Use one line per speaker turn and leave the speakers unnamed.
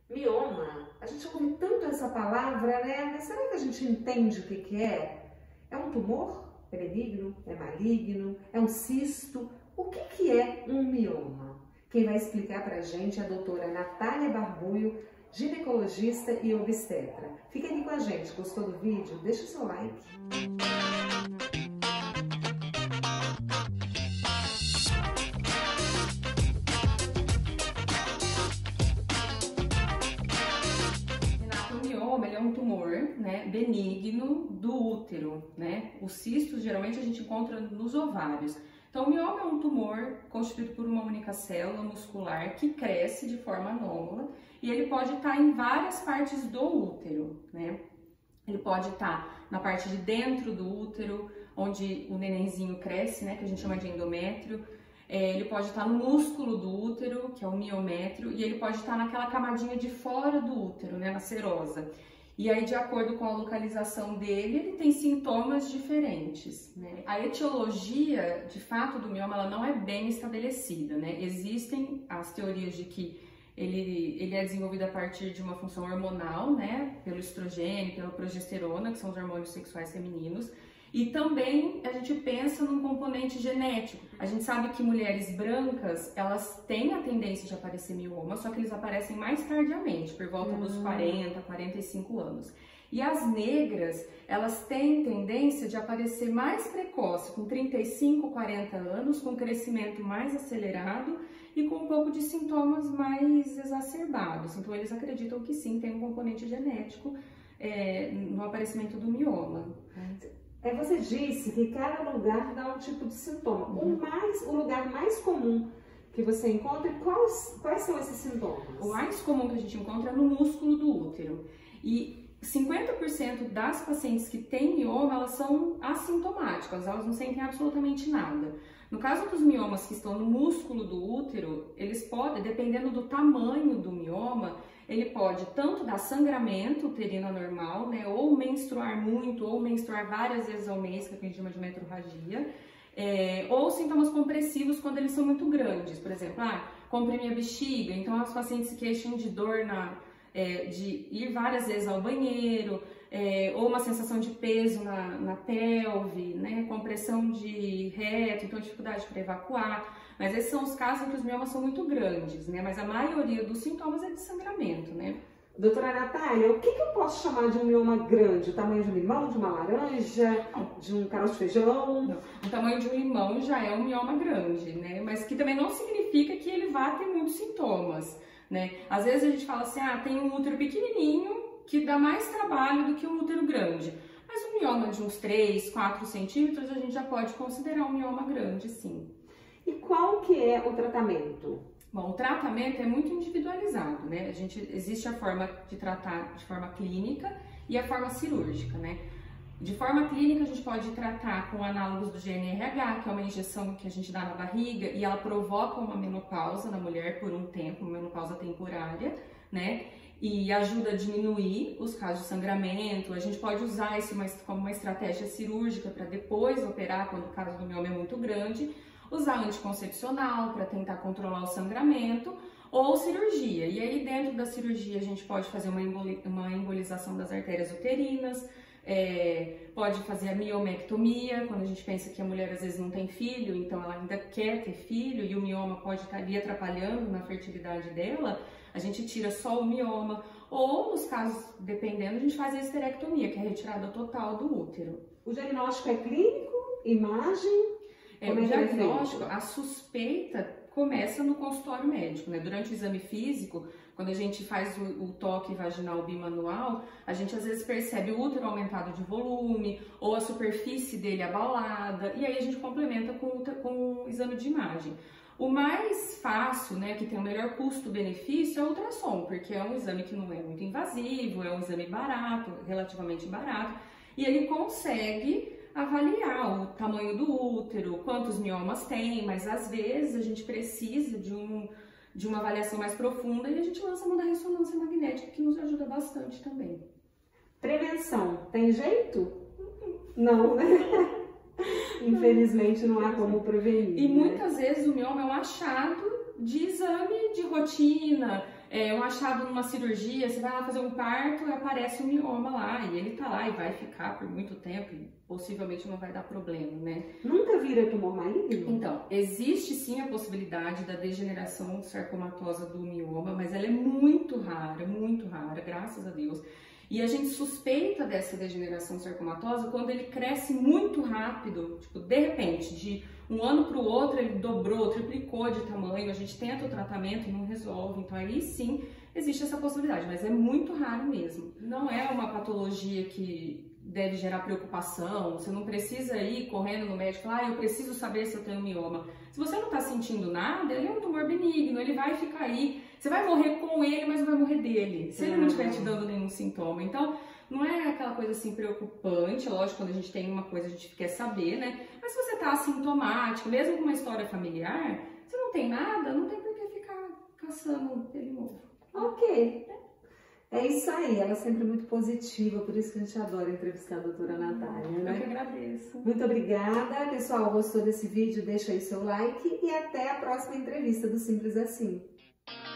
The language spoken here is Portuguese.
Mioma, a gente ouve tanto essa palavra, né? Mas será que a gente entende o que é? É um tumor? É benigno? É maligno? É um cisto? O que é um mioma? Quem vai explicar pra gente é a doutora Natália Barbulho, ginecologista e obstetra. Fica aqui com a gente. Gostou do vídeo? Deixa o seu like.
O mioma, ele é um tumor, né, benigno do útero, né? Os cistos geralmente a gente encontra nos ovários. Então, o mioma é um tumor constituído por uma única célula muscular que cresce de forma anômala e ele pode estar em várias partes do útero, né? Ele pode estar na parte de dentro do útero, onde o nenenzinho cresce, né, que a gente chama de endométrio. Ele pode estar no músculo do útero, que é o miométrio, e ele pode estar naquela camadinha de fora do útero, né, na serosa. E aí, de acordo com a localização dele, ele tem sintomas diferentes, né? A etiologia, de fato, do mioma, ela não é bem estabelecida, né? Existem as teorias de que ele é desenvolvido a partir de uma função hormonal, né? Pelo estrogênio, pela progesterona, que são os hormônios sexuais femininos. E também a gente pensa num componente genético. A gente sabe que mulheres brancas, elas têm a tendência de aparecer mioma, só que eles aparecem mais tardiamente, por volta dos 40, 45 anos. E as negras, elas têm tendência de aparecer mais precoce, com 35, 40 anos, com crescimento mais acelerado e com um pouco de sintomas mais exacerbados. Então, eles acreditam que sim, tem um componente genético no aparecimento do mioma.
Você disse que cada lugar dá um tipo de sintoma. O lugar mais comum que você encontra, quais são esses sintomas?
O mais comum que a gente encontra é no músculo do útero. E 50% das pacientes que têm mioma, elas são assintomáticas, elas não sentem absolutamente nada. No caso dos miomas que estão no músculo do útero, eles podem, dependendo do tamanho do mioma, ele pode tanto dar sangramento uterino anormal, né, ou menstruar muito, ou menstruar várias vezes ao mês, que a gente chama de metrorragia, ou sintomas compressivos quando eles são muito grandes. Por exemplo, comprimir a bexiga, então as pacientes se queixam de dor de ir várias vezes ao banheiro, ou uma sensação de peso na pelve, né, compressão de reto, então dificuldade para evacuar. Mas esses são os casos em que os miomas são muito grandes, né, mas a maioria dos sintomas é de sangramento, né.
Doutora Natália, o que eu posso chamar de um mioma grande? O tamanho de um limão, de uma laranja, de um caroço de feijão?
Não. O tamanho de um limão já é um mioma grande, né, mas que também não significa que ele vá ter muitos sintomas, né. Às vezes a gente fala assim, tem um útero pequenininho que dá mais trabalho do que um útero grande. Mas um mioma de uns 3, 4 centímetros a gente já pode considerar um mioma grande, sim.
E qual que é o tratamento?
Bom, o tratamento é muito individualizado, né? Existe a forma de tratar de forma clínica e a forma cirúrgica, né? De forma clínica, a gente pode tratar com análogos do GNRH, que é uma injeção que a gente dá na barriga e ela provoca uma menopausa na mulher por um tempo, uma menopausa temporária, né? E ajuda a diminuir os casos de sangramento. A gente pode usar isso como uma estratégia cirúrgica para depois operar quando o caso do mioma é muito grande, usar anticoncepcional para tentar controlar o sangramento ou cirurgia. E aí dentro da cirurgia a gente pode fazer uma embolização das artérias uterinas, pode fazer a miomectomia, quando a gente pensa que a mulher às vezes não tem filho, então ela ainda quer ter filho e o mioma pode estar ali atrapalhando na fertilidade dela, a gente tira só o mioma, ou nos casos, dependendo, a gente faz a esterectomia, que é a retirada total do útero.
O diagnóstico é clínico? Imagem?
O diagnóstico, a suspeita começa no consultório médico, né? Durante o exame físico, quando a gente faz o toque vaginal bimanual, a gente às vezes percebe o útero aumentado de volume ou a superfície dele abalada, e aí a gente complementa com o exame de imagem. O mais fácil, né, que tem o melhor custo-benefício é o ultrassom, porque é um exame que não é muito invasivo, é um exame barato, relativamente barato, e ele consegue avaliar o tamanho do útero, quantos miomas tem, mas às vezes a gente precisa de uma avaliação mais profunda e a gente lança uma da ressonância magnética que nos ajuda bastante também.
Prevenção, tem jeito? Não, né? Infelizmente não há como prevenir.
E muitas vezes o mioma é um achado de exame de rotina, um achado numa cirurgia, você vai lá fazer um parto e aparece um mioma lá, e ele tá lá e vai ficar por muito tempo e possivelmente não vai dar problema, né?
Nunca vira tumor maligno?
Então, existe sim a possibilidade da degeneração sarcomatosa do mioma, mas ela é muito rara, graças a Deus. E a gente suspeita dessa degeneração sarcomatosa quando ele cresce muito rápido, tipo, de repente, de um ano para o outro ele dobrou, triplicou de tamanho, a gente tenta o tratamento e não resolve, então aí sim existe essa possibilidade, mas é muito raro mesmo. Não é uma patologia que deve gerar preocupação, você não precisa ir correndo no médico e falar, eu preciso saber se eu tenho mioma. Se você não está sentindo nada, ele é um tumor benigno, ele vai ficar aí, você vai morrer com ele, mas não vai morrer dele, se ele não estiver te dando nenhum sintoma. Então, não é aquela coisa assim preocupante, lógico, quando a gente tem uma coisa a gente quer saber, né? Mas se você tá assintomático, mesmo com uma história familiar, você não tem nada, não tem por que ficar caçando pelo novo.
Ok. É isso aí, ela é sempre muito positiva, por isso que a gente adora entrevistar a doutora Natália, né?
Eu que agradeço.
Muito obrigada. Pessoal, gostou desse vídeo? Deixa aí seu like e até a próxima entrevista do Simples Assim.